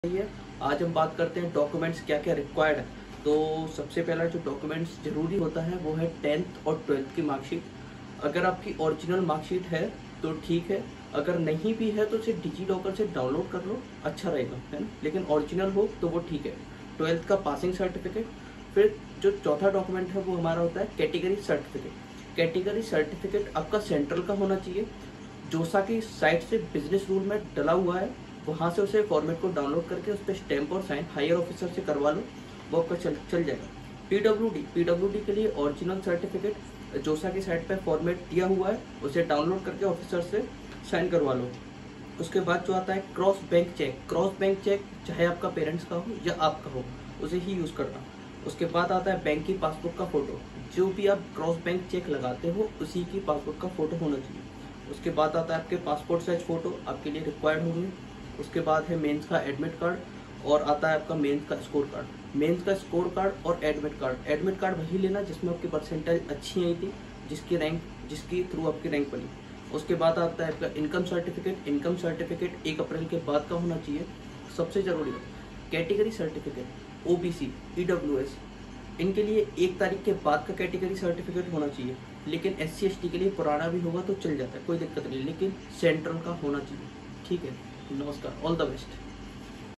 है। आज हम बात करते हैं डॉक्यूमेंट्स क्या क्या रिक्वायर्ड है। तो सबसे पहला जो डॉक्यूमेंट्स जरूरी होता है वो है 10th और 12th की मार्कशीट। अगर आपकी ओरिजिनल मार्कशीट है तो ठीक है, अगर नहीं भी है तो उसे डिजी लॉकर से डाउनलोड कर लो, अच्छा रहेगा, है ना। लेकिन ओरिजिनल हो तो वो ठीक है। 12th का पासिंग सर्टिफिकेट। फिर जो चौथा डॉक्यूमेंट है वो हमारा होता है कैटेगरी सर्टिफिकेट। कैटेगरी सर्टिफिकेट आपका सेंट्रल का होना चाहिए, जोसा की साइट से बिजनेस रूल में डला हुआ है, वहाँ से उसे फॉर्मेट को डाउनलोड करके उस पर स्टैंप और साइन हायर ऑफिसर से करवा लो, वो आपका चल जाएगा। पीडब्ल्यूडी के लिए ओरिजिनल सर्टिफिकेट जोसा की साइट पे फॉर्मेट दिया हुआ है, उसे डाउनलोड करके ऑफिसर से साइन करवा लो। उसके बाद जो आता है क्रॉस बैंक चेक चाहे आपका पेरेंट्स का हो या आपका हो, उसे ही यूज़ करना। उसके बाद आता है बैंक की पासबुक का फोटो, जो भी आप क्रॉस बैंक चेक लगाते हो उसी की पासबुक का फोटो होना चाहिए। उसके बाद आता है आपके पासपोर्ट साइज फोटो, आपके लिए रिक्वायर्ड होंगे। उसके बाद है मेंस का एडमिट कार्ड और आता है आपका मेंस का स्कोर कार्ड। मेंस का स्कोर कार्ड और एडमिट कार्ड वही लेना जिसमें आपकी परसेंटेज अच्छी आई थी, जिसकी थ्रू आपकी रैंक बनी। उसके बाद आता है आपका इनकम सर्टिफिकेट 1 अप्रैल के बाद का होना चाहिए। सबसे जरूरी है कैटेगरी सर्टिफिकेट, ओबीसी, ईडब्ल्यूएस, इनके लिए 1 तारीख के बाद का कैटेगरी सर्टिफिकेट होना चाहिए। लेकिन SC ST के लिए पुराना भी होगा तो चल जाता है, कोई दिक्कत नहीं, लेकिन सेंट्रल का होना चाहिए। ठीक है, नमस्कार, ऑल द बेस्ट।